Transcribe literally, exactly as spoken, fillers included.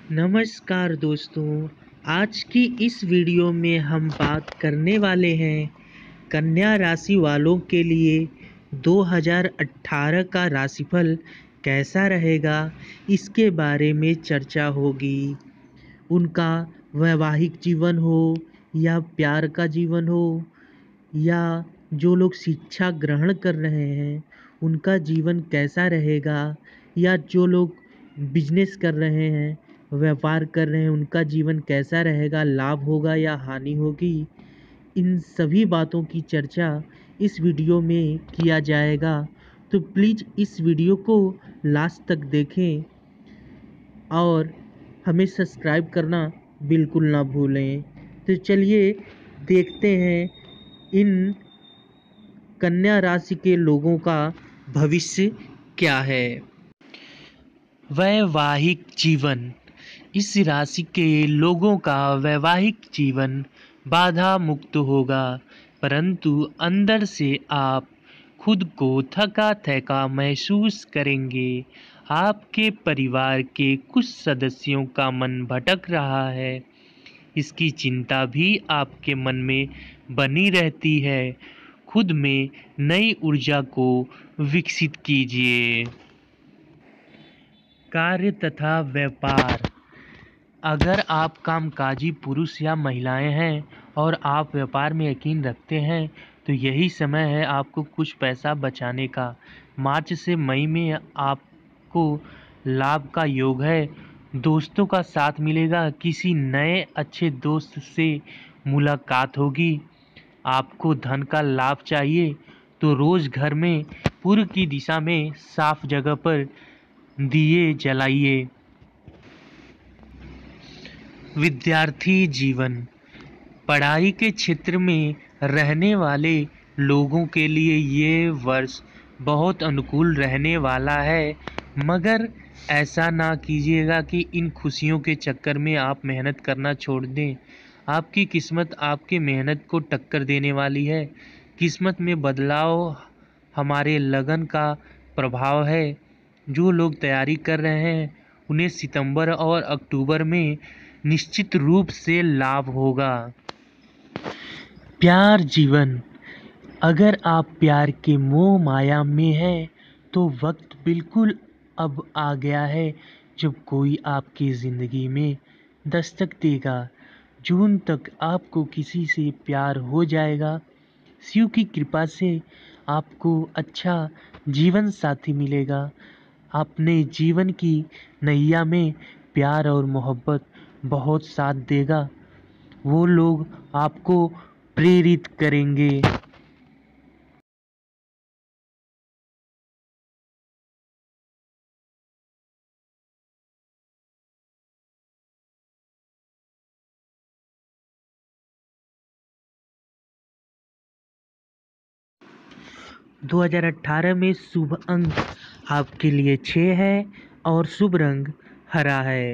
नमस्कार दोस्तों, आज की इस वीडियो में हम बात करने वाले हैं कन्या राशि वालों के लिए दो हज़ार अठारह का राशिफल कैसा रहेगा, इसके बारे में चर्चा होगी। उनका वैवाहिक जीवन हो या प्यार का जीवन हो या जो लोग शिक्षा ग्रहण कर रहे हैं उनका जीवन कैसा रहेगा, या जो लोग बिजनेस कर रहे हैं, व्यापार कर रहे हैं, उनका जीवन कैसा रहेगा, लाभ होगा या हानि होगी। इन सभी बातों की चर्चा इस वीडियो में किया जाएगा, तो प्लीज़ इस वीडियो को लास्ट तक देखें और हमें सब्सक्राइब करना बिल्कुल ना भूलें। तो चलिए देखते हैं इन कन्या राशि के लोगों का भविष्य क्या है। वैवाहिक जीवन। इस राशि के लोगों का वैवाहिक जीवन बाधा मुक्त होगा, परंतु अंदर से आप खुद को थका थका महसूस करेंगे। आपके परिवार के कुछ सदस्यों का मन भटक रहा है, इसकी चिंता भी आपके मन में बनी रहती है। खुद में नई ऊर्जा को विकसित कीजिए। कार्य तथा व्यापार। अगर आप कामकाजी पुरुष या महिलाएं हैं और आप व्यापार में यकीन रखते हैं तो यही समय है आपको कुछ पैसा बचाने का। मार्च से मई में आपको लाभ का योग है। दोस्तों का साथ मिलेगा, किसी नए अच्छे दोस्त से मुलाकात होगी। आपको धन का लाभ चाहिए तो रोज घर में पूर्व की दिशा में साफ जगह पर दिए जलाइए। विद्यार्थी जीवन। पढ़ाई के क्षेत्र में रहने वाले लोगों के लिए ये वर्ष बहुत अनुकूल रहने वाला है, मगर ऐसा ना कीजिएगा कि इन खुशियों के चक्कर में आप मेहनत करना छोड़ दें। आपकी किस्मत आपकी मेहनत को टक्कर देने वाली है। किस्मत में बदलाव हमारे लगन का प्रभाव है। जो लोग तैयारी कर रहे हैं उन्हें सितंबर और अक्टूबर में निश्चित रूप से लाभ होगा। प्यार जीवन। अगर आप प्यार के मोह माया में हैं तो वक्त बिल्कुल अब आ गया है जब कोई आपकी ज़िंदगी में दस्तक देगा। जून तक आपको किसी से प्यार हो जाएगा। शिव की कृपा से आपको अच्छा जीवन साथी मिलेगा। अपने जीवन की नैया में प्यार और मोहब्बत बहुत साथ देगा। वो लोग आपको प्रेरित करेंगे। दो हज़ार अठारह में शुभ अंक आपके लिए छः है और शुभ रंग हरा है।